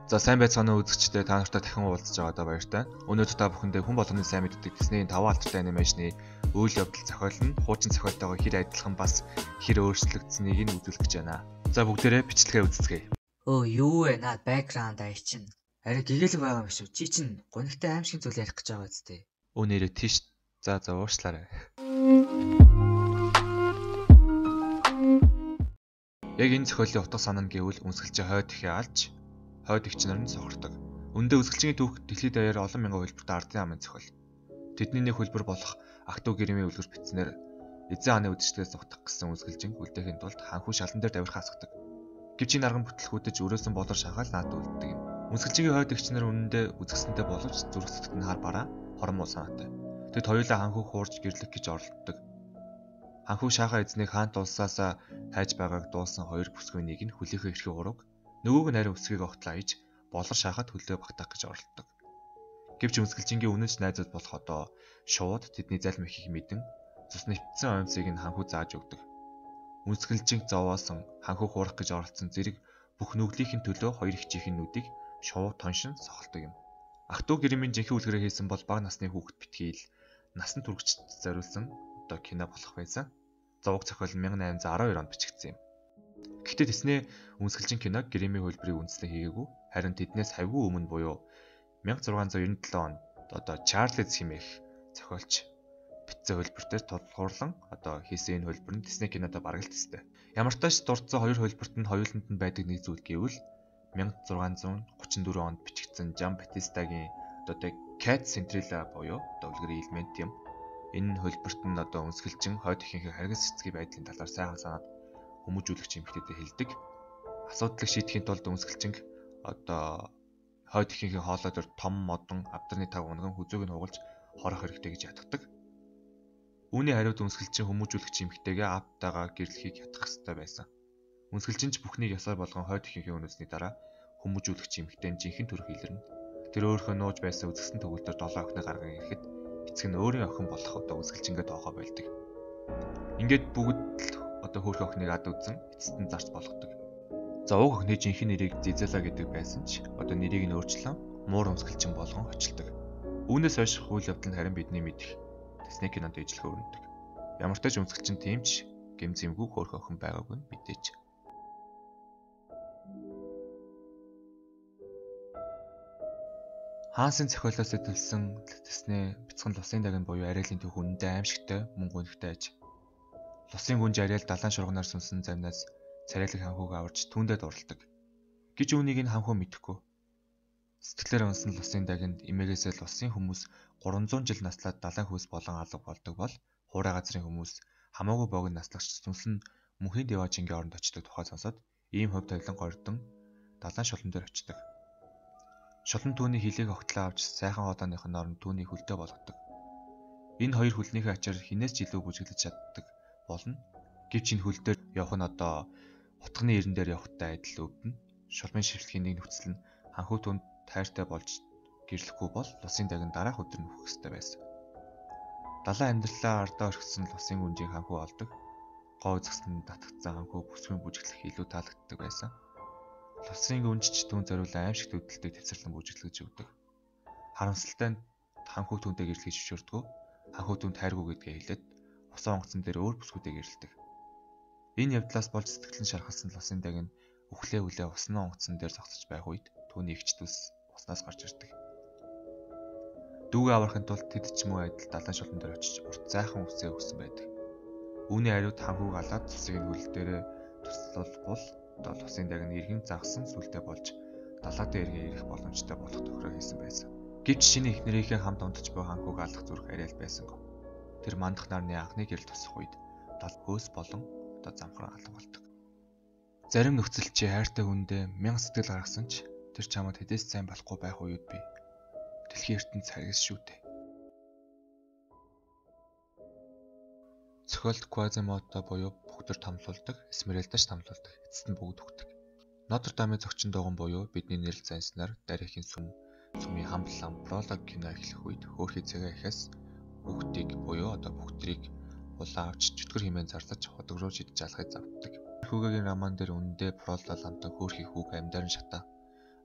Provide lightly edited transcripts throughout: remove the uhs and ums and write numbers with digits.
За сайн байцгаана уу үзэгчдээ, та нартай дахин уулзж байгаадаа баяртай. Өнөөдөр та бүхэндээ хүн болгоны сайн мэддэг Disney-ийн 5 алдартай анимашны үйл явдал зохиол нь хуучин зохиолтойгоо хэр адилхан бас хэр өөрчлөгдсөнийг нь үзүүлэх гэж байна. За бүгдээрээ бичлэгээ үзцгээе. Юу вэ? Наад бэкграунд ая чинь. Арай гэгээлэг байгаа юм шүү. Чи чинь гонигтай аим шиг зүйл ярих гэж байгаа зү. Өнөөрөө тийш. За уушлаарай. Яг энэ зохиолын утга санаа нь гэвэл үнсгэлжээ хойд ихээ алж хойд ихч нар нь сохордог. Үндэ үзгэлжийн түүх дэлхийд даяар олон мянган хөлбөрт ардын амын зохиол. Тэдний нэг хөлбөр болох Ах トゥ гэрмийн үлгэр бичснээр эзэн хааны үдшилтээс зогтох гэсэн үзгэлжин үлдээхийн тулд ханхүү шалан дээр давирах хасгадаг. Гэвч энэ арган бүтлгүүдэж өрөөсөн болор шахаал наад үлддэг юм. Үнсгэлжийн хойд ихч нар үнэндээ үзэсгэлэнтэй боловч зүрхсэтгэд нь хар бараа хормоо санаатай. Тэд хоёулаа ханхүү хуурж гэрлэх гэж оролддог. Ханхүү шахаа эзнийг хаант улсаасаа хайж байгааг дуулсан хоёр бүсгүйнийг нь хүлээхээ эрхээ ураг, нөгөөг нь нарийн үсгийг огтлоо иж болор шахаад хөлөө багтаах гэж оролддог. Гэвч үнсгэлжингийн үнэнч найзууд болох одоо шууд тэдний залм ихийг мэдэн цус нэвтсэн оймсыг нь ханхүү зааж өгдөг. Үнсгэлжинг зовоосон ханхүү хуурах гэж оролцсон зэрэг бүх нүглийнхэн төлөө хоёр хичээхийн нүдийг шууд тоншин сохолдог юм. Ах トゥ гэрмийн жинхэнэ үлгэрээ хийсэн бол бага насны хүүхэд битгийл насан туршид зориулсан одоо кино болох байсан. Зовог зохиол нь 1812 онд бичигдсэн юм. Гэхдээ Disney үнсгэлжин киног гэрмийн хөлбөрийг үндэслэн хийгээгүй. Харин тэднээс хавьгүй өмнө буюу 1697 онд одоо Чарльз хэмээх зохиолч бичсэн хөлбөртөө тулгуурлан одоо хийсэн энэ хөлбөр нь Disney кинодоо бараг л төстэй. Ямар ч тач дурдсан хоёр хөлбөрт нь хоёуланд нь байдаг нэг зүйл гэвэл 1634 онд бичигдсэн Жан Батистагийн одоо Cat Cinderella буюу одоо үлгэрийн элемент юм. Энэ хөлбөрт нь одоо үнсгэлжин хойд ихэнх харгас цэцгийн байдлын талаар сайхан санаад хүмүүжүүлэгч эмэгтэйдээ хэлдэг. Асуудлыг шийдэхийн тулд үнсгэлжинг одоо хойд ихэнх хоолой дээр том модон авдарны тав унган хүзүүг нь хугалж хорох хэрэгтэй гэж ятгадаг. Үүний хариуд үнсгэлжин хүмүүжүүлэгч эмэгтэйгээ аптайгаа гэрлэхийг ятгах ёстой байсан. Үнсгэлжинч бүхнийг ёсоор болгон хойд ихэнх өнөөсний дараа хүмүүжүүлэгч эмэгтэй нь жинхэнэ төрх илэрнэ. Тэр өөрийнхөө нууж байсан үзэсгэлэн төгөлдөр 7 охины гарган ирэхэд эцэг нь өөрийн охин болох одоо үнсгэлжингээ тоохоо байлдаг. Ингээд бүгд л одоо хөөх охиныг ад үзэн эцэст нь зарч болгодог. За уг охины жинхэнэ нэрийг Зизела гэдэг байсан ч одоо нэрийг нь өөрчлөн муур үнсгэлжин болгон очилдог. Үүнээс хойш үйл явдал нь харин бидний мэдих Disney кинонд ижлэх өрнөдөг. Ямар ч тач үнсгэлжин тэмч гэмзэмгүй хөөх охин байгааг нь мэдээж. Хансын зохиолоос эдэлсэн Disney бяцхан Лусын дагын буюу Ариэлын түүх үнэндээ аимшигтай мөн гонигтай аж. Лусын гүнж Ариэл далайн шурганаар сүнсэн замнаас царайлаг ханхууг аварч түүндээ дурладаг. Гэж үүнийг нь ханхуу мэдэхгүй. Сэтгэлээр унсан Лусын дагинд эмээгээсээ Лусын хүмүүс 300 жил наслаад далайн хөөс болон алга болдог бол хуурай газрын хүмүүс хамаагүй богино наслагч сүнсэн мөнхийн Деважингийн оронд очдог тухай сонсоод ийм хөв тавилан гордон далайн шулан дээр очдог. Шулан түүний хилийг огтлоо авч сайхан хоолойных нь оронд түүний хөлдөө болгодог. Энэ хоёр хөлнийхээ ачаар хинээс ч илүү бүжиглэж чаддаг болно. Гэвч энэ хөл дээр явах нь одоо утганы эрен дээр явахтай адил өвдөн. Шулмын шивлэхийн нэг нөхцөл нь ханхүү түнд тайртай болж гэрлэхгүй бол Лусын дагин дараах өдөр нөхөх ёстой байсан. Далайн амьдралаа ардаа орхисон Лусын гүнжийг ханхүү олдог. Гоо үзэсгэлэнд татгдсан ханхүү бүсгүйн бүжиглэх илүү таалагддаг байсан. Лусын гүнжч түүн зориулсан аимшигт өвдөлтийг төвсрлэн бүжиглэж өгдөг. Харамсалтай нь ханхүү түүндээ гэрлэхийг зөвшөөрдөг. Ханхүү түнд хайргүй гэдгээ хэлээд усаа онгоцон дээр өөр бүсгүүдээ гэрэлдэг. Энэ явдлаас болж сэтгэл нь шархалсан Лусын даг нь өхлөө усны онгоцон дээр зогсож байх үед түүний эгч дүүс уснаас гарч ирдэг. Дүүгээ аврахын тулд тэд ч мөн адил далайн шулан дээр очиж урт зайхан үсээ өгсөн байдаг. Үүний хариуд ханхүүг алаад цусыг нь хөл дээрээ туслуулбал Лусын даг нь иргэн загсан сүлдээ болж далаа дээр ирэх боломжтой болох тохироо хийсэн байсан. Гэвч шинэ эхнэрийнхээ хамт унтаж буй ханхүүг алах зүрх арай л байсангүй. Тэр мандах нарны анхны гэрэл тусах үед дал хөөс болон одоо замхран алга болдог. Зарим нөхцөл чи хайртай хүндээ мянга сэтгэл гаргасан ч тэр чамд хэдээс сайн болохгүй байх үед би дэлхийн ертөнд царгис шүү дээ. Зохиолт Quasimodo буюу бүгдээр томлуулдаг, Esmeralda-ч томлуулдаг. Эцэст нь бүгд өгдөг. Notre Dame-ийн зочин дугуйн буюу бидний нэрэл занснаар дарихын сүмийн хамтлан пролог кино эхлэх үед хөөрхий цагаа ихээс бүгдийг буюу одоо бүгдрийг улаан авч чөтгөр хэмээн зарлаж ходог руу шидэж алахыг завддаг. Хүүгийн роман дээр үнэндээ пролог амтан хөөрхий хүүг амьдаран шатаа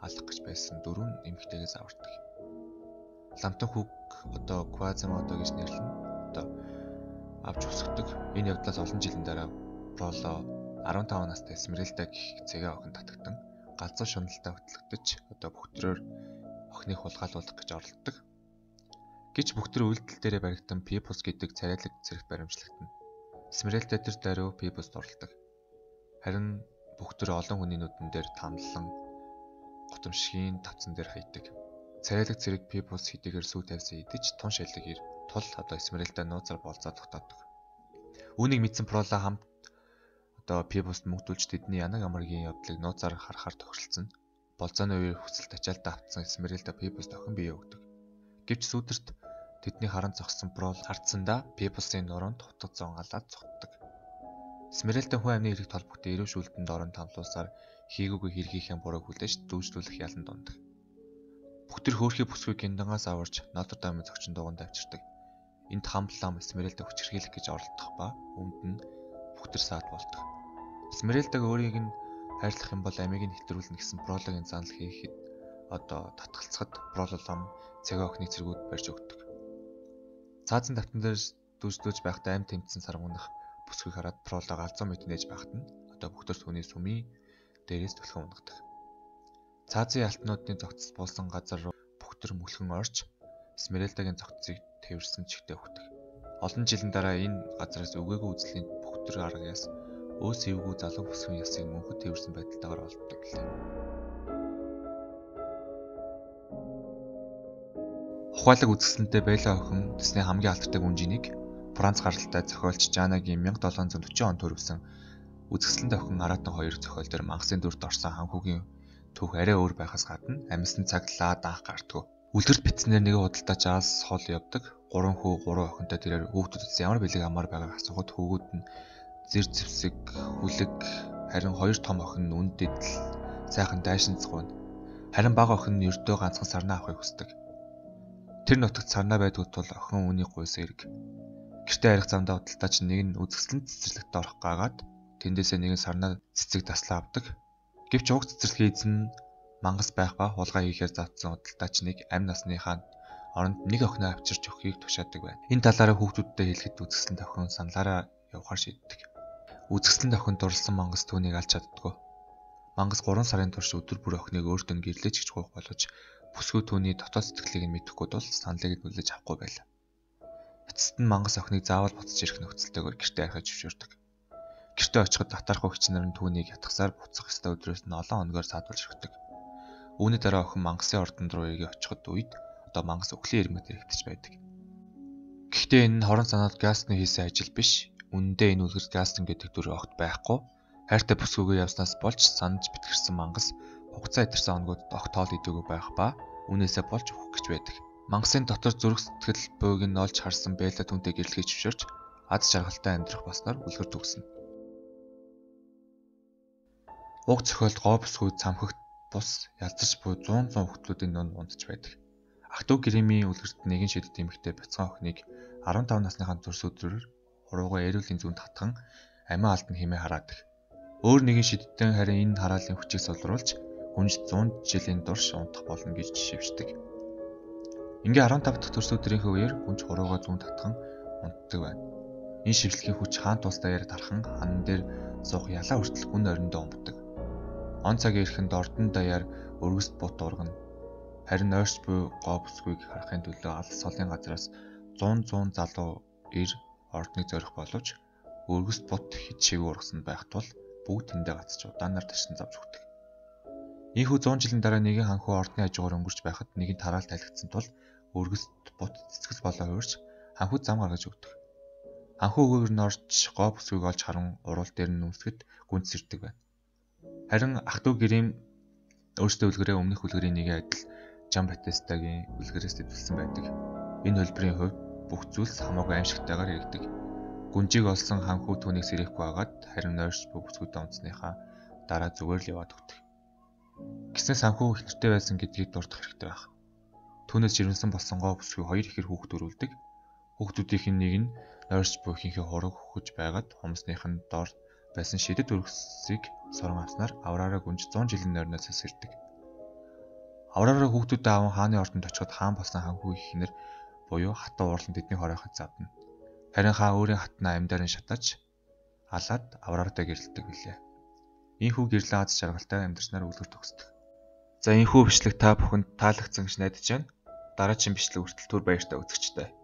алах гэж байсан 4 эмэгтэйгээс авардаг. Ламтан хүүг одоо Quasimodo гэж нэрлэн одоо авч өсгдөг. Энэ явдлаас олон жилийн дараа Prolo 15 настай Esmeralda гэх цэгээ охин татагдан галзуу шуналтаа хөтлөгдөж одоо бүхтрээр охиныг хулгайлуулах гэж оролддог. Гэвч бүхтэр үйлдэл дээрээ баригдан Pipos гэдэг царайлаг зэрэгт баримтлагдана. Esmeralda тэр даруй Pipoст оролдог. Харин бүхтэр олон хүний нүдэн дээр тамлан готомшгийн тавцан дээр хайдаг. Царайлаг зэрэг Pipos хэдийгээр сүү тавьсан идэж тун шалиг ир тул одоо Esmeralda нууцаар болцоод тогтоодог. Үүнийг мэдсэн Prolo хамт одоо Pipoст мөнгөдүүлж тэдний янаг амаргийн явдлыг нууцаар харахаар тохиролцсон. Болзооны үеэр хүсэлт ачаалтаа автсан Esmeralda Pipoст охин бие өгдөг. Гэвч сүүдэрт тэдний харан зогссон Prolo хардсандаа Pipoсын нуруунд хутга зонгалаад цогтдог. Esmeralda хүн амны хэрэг толбогтой эрүү шүүлтэнд орон тамлуулсаар хийгүүгүй хэргийнхээ бурууг хүлээж дүүжлүүлэх ялан дунддаг. Бүхтэр хөөрхий бүсгүй гиндангаас аварч Notre Dame-ын зогчин дугуйнд авчирдаг. Энд хамтлам Esmeralda хүчрхийлэх гэж оролдох ба үүнд нь бүхтэр саад болдог. Esmeralda өөрийг нь хайрлах юм бол амийг нь хэтрүүлнэ гэсэн Proloгийн занал хийхэд одоо татгалцахад Prolo лам цэгээ охиныг зэргүүд барьж өгдөг. Цаазын давтан дээр дүүжлүүлж байхдаа амь тэмцэн сармунах бүсгүйг хараад Prolo галзуу мэднэж байхад нь одоо бүхтэр түүний сүмийн дээрээс түлхэн унгадаг. Цаазын алтнуудын зогцос болсон газар руу бүхтэр мөлхөн орж Esmeralda-гийн зогцсыг тэрвэрсэн чигтээ өгдөг. Олон жилийн дараа энэ газараас өгөөгүй үзлийн бүхтэр аргаас өөс эвгүй залуу бүсгийн ясыг мөнхөд тэрвэрсэн байдалтайгаар олддог гэлээ. Ухаалаг үзэсгэлэнтэй Bella охин Disney хамгийн алдартай гүнжинийг Франц гаралтай зохиолч Жанагийн 1740 онд төрүүлсэн үзэсгэлэнтэй охин Аратан 2 зохиол дээр мангасын дүрт орсон ханхүүгийн түүх арай өөр байхаас гадна амьсан цаглаа даах гардгүй. Үлгэрт битснээр нэг худалдаа жаас хол явдаг. 3 хүү 3 охинтой тэрээр хүүхдүүдээс ямар бэлэг амар байгааг асуухад хүүгүүд нь зэр зэвсэг, хүлэг, харин 2 том охин нь үнд дидэл сайхан дайшинцгуйна. Харин бага охин нь ердөө ганцхан сарнаа авахыг хүсдэг. Тэр нутагт сарнаа байдгүй тул охин үүнийг гуйсан хэрэг. Гэртээ арих замдаа худалдаа чинь нэг нь үзэсгэлэнт цэцэрлэгт орох гаагаад тэндээсээ нэгэн сарнаа цэцэг таслаа авдаг. Гэвч уг цэцэрлэгийн эзэн мангас байх ба хулгай хийхээр завдсан худалдаачныг амь насныхаа оронд нэг охиноо авчирч өгөхийг тушаадаг байна. Энэ талаараа хүүхдүүдтэй хэлэхэд үзэсгэлэнт охин саналаараа явахаар шийддэг. Үзэсгэлэнт охин дурлсан мангас түүнийг алж чаддаггүй. Мангас 3 сарын турш өдөр бүр охиныг өөртөө гэрлэж гэж гуйх боловч бүсгүй түүний дотоод сэтгэлийг нь мэдэхгүй тул саналыг нь хүлээж авахгүй байлаа. Эцэст нь мангас охиныг заавал буцаж ирэх нөхцөлтэйгээр гэртээ арихаж зөвшөөрдөг. Гэртээ очиход татархуу хичнээн нь түүнийг ятгсаар буцах ёстой өдрөөс нь олон хоногоор саадуулж өгдөг. Үүний дараа охин мангасын ордонд руу эргээ очиход үед одоо мангас өхлийн ирмэг дээр хэвтэж байдаг. Гэхдээ энэ нь хорон санаад Gaston хийсэн ажил биш. Үнэндээ энэ үлгэр Gaston гэдэг дүр огт байхгүй. Хайртай бүсгүйгээ явснаас болж санаж битгэрсэн мангас хугацаа идэрсэн хоногуд огт тоол идэггүй байх ба үнээсээ болж өгөх гэж байдаг. Мангасын дотор зүрх сэтгэл буйг нь олж харсан Bella түүнтэй гэрлэхийг зөвшөөрч аз жаргалтай амьдрах болсноор үлгэр төгснө. Уг зохиолд гоо бүсгүй цамхагт бус ялцарч буй 100 хүүхдүүдийн дунд унтж байдаг. Ах トゥ Гримийн үлгэрт нэгэн шидэт эмэгтэй бяцхан охиныг 15 насныхаа турш өдрөөр хуруугаа эрүүлийн зүүнд татхан амиа алдна хэмээн хараадаг. Өөр нэгэн шидэттэн харин энэ хараалын хүчийг сулруулж хүнж 100 жилийн турш унтах болно гэж шившдэг. Ингээ 15 дахь төрс өдрийнхөө үеэр хүнж хуруугаа зүүнд татхан унтдаг байна. Энэ шившлэгийн хүч хаан тус даяар тархан хан дээр суух ялаа хүртэл хүн ориндоо умбдаг. Он цагийн эрхэнд ордон даяар өргөст бут ургана. Харин ойрч буй гоо бүсгүйг харахын төлөө алс солын газраас 100 залуу ир ордныг зорих боловч өргөст бут хит шиг ургасан байх тул бүгд тэндээ гацч удаанаар таршин завж өгдөг. Ийхүү 100 жилийн дараа нэгэн ханхуу ордны хажуугаар өнгөрч байхад нэгэн тараал тайлгдсан тул өргөст бут цэцгэл болоо хуурч ханхуд зам гаргаж өгдөг. Ханхуу өгөөр нь орж гоо бүсгүйг олж харан уруул дээр нь нүсгэд гүнц сэрдэг байна. Харин ах トゥ Грим өөртөө үлгэрээ өмнөх үлгэрийн нэг адил Жан Батистагийн үлгэрээс дэвтэлсэн байдаг. Энэ хөлбөрийн хувьд бүх зүйлс хамаагүй аимшигтайгаар яригдаг. Гүнжийг олсон ханхүү түүнийг сэрэхгүй хагаад харин ойрч буй бүсгүйд онцныхаа дараа зүгээр л яваад өгдөг. Гиснээ санхүү их нэртэй байсан гэдгийг дурдах хэрэгтэй байх. Түүнээс жирэмсэн болсон гоо бүсгүй 2 ихэр хүүхэд өрүүлдэг. Хүүхдүүдийнх нь нэг нь ойрч буй ихэнхээ хураг хөхөж байгаад хумсных нь дор байсан шидэт өргөсийг сорон авснаар авраараа гүнж 100 жилийн нойрноос сэрдэг. Авраараа хүүхдүүдээ аван хааны ордонд очиход хаан болсон ханхүү ихнэр буюу хатан уурлан тэдний хоройход завдна. Харин хаан өөрийн хатнаа амьдаар нь шатаж алаад авраартай гэрэлтдэг билээ. Ийхүү гэрлэн аз жаргалтай амьдарснаар үлгэр төгсдөг. За ийхүү бичлэг та бүхэнд таалагдсан гэж найдаж байна. Дараагийн бичлэг хүртэл түр баяртай үзэгчтэй.